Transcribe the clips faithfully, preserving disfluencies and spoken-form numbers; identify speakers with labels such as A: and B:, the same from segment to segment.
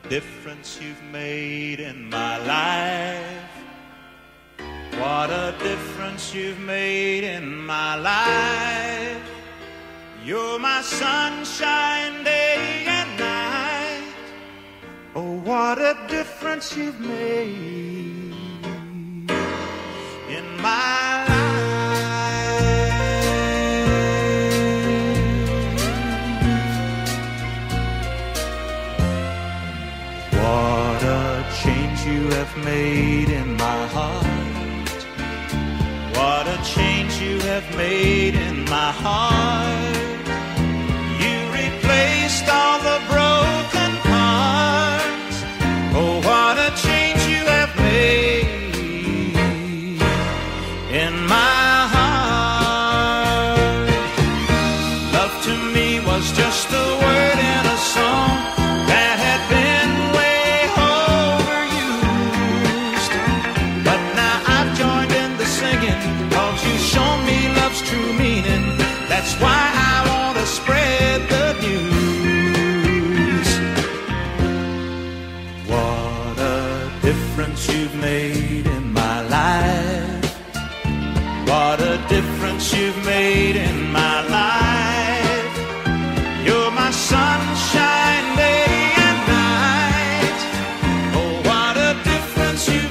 A: difference you've made in my life. What a difference you've made in my life. You're my sunshine day and night. Oh, what a difference you've made in my life. What a change you have made in my heart. What a change you have made in my heart. You replaced all the broken parts. Oh, what a change you have made in my heart. Love to me was just a word in a song that had been way overused. But now I've joined in the singing, 'cause you've shown me love's true meaning. That's why I want to spread the news. What a difference you've made in my life. What a difference you've made in my life. You're my sunshine day and night. Oh, what a difference you've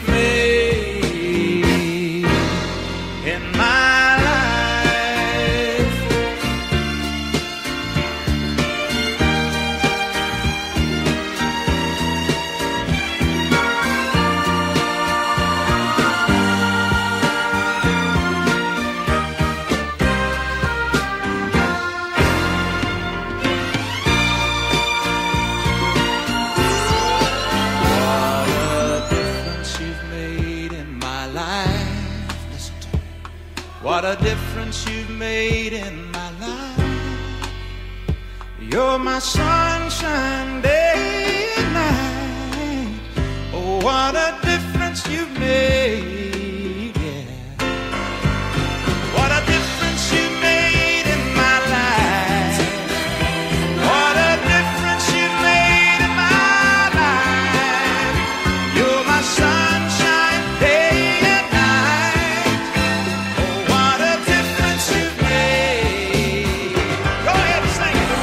A: made in my life. What a difference you've made in my life. You're my sunshine day and night. Oh, what a difference you've made, yeah. What a difference you've made in my life. What a difference you've made in my life. You're my sunshine day and night. What a difference you've made. Go ahead and sing it.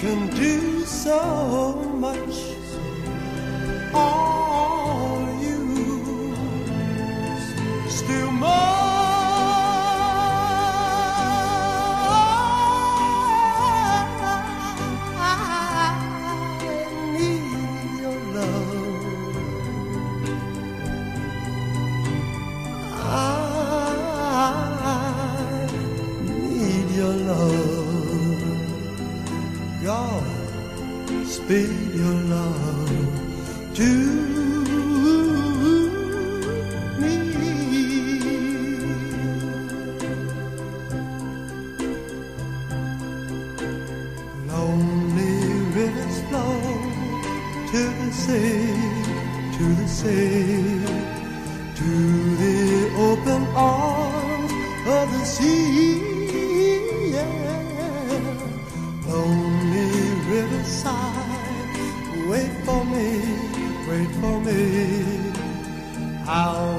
B: can do so much. All you still more. Speed your love to me. Lonely rivers flow to the sea, to the sea, to the open arms of the sea. Yeah. Lonely riverside, wait for me, wait for me. I'll